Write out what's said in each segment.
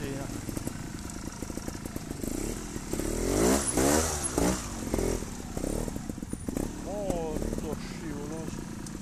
benzina. Molto scivoloso.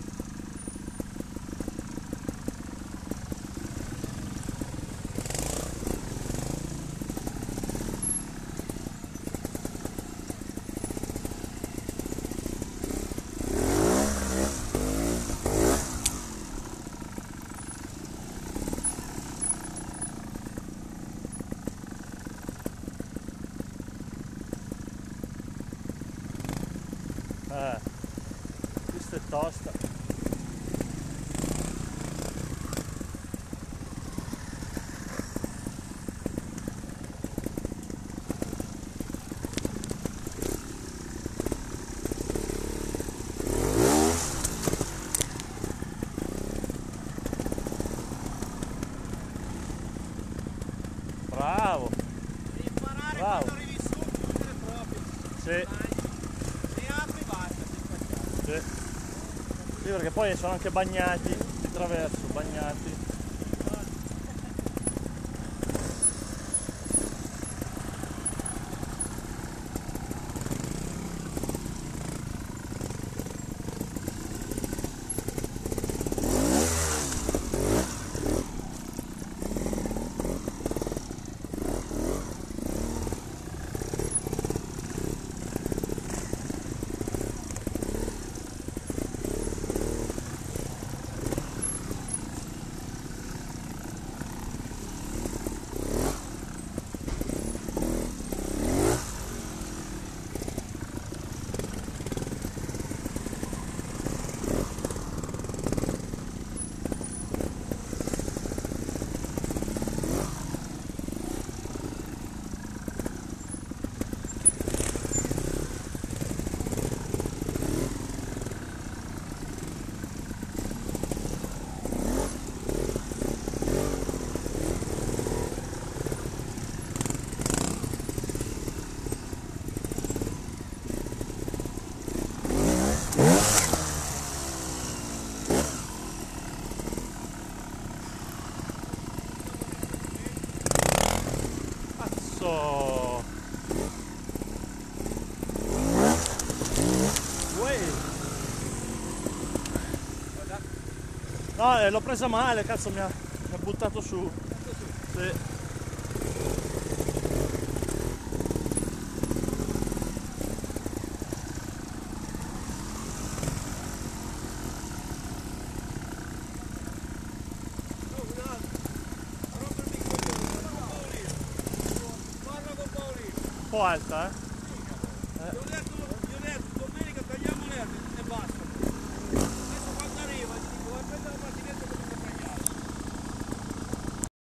Questa è tosta. Bravo. Devi imparare Bravo. quando arrivi su, chiudere proprio. Sì. E apri e basta, Sì. Sì, perché poi sono anche bagnati di traverso, bagnati. Cazzo! Uè. No, l'ho presa male, cazzo, mi ha buttato su. Sì. Un po' alta, eh?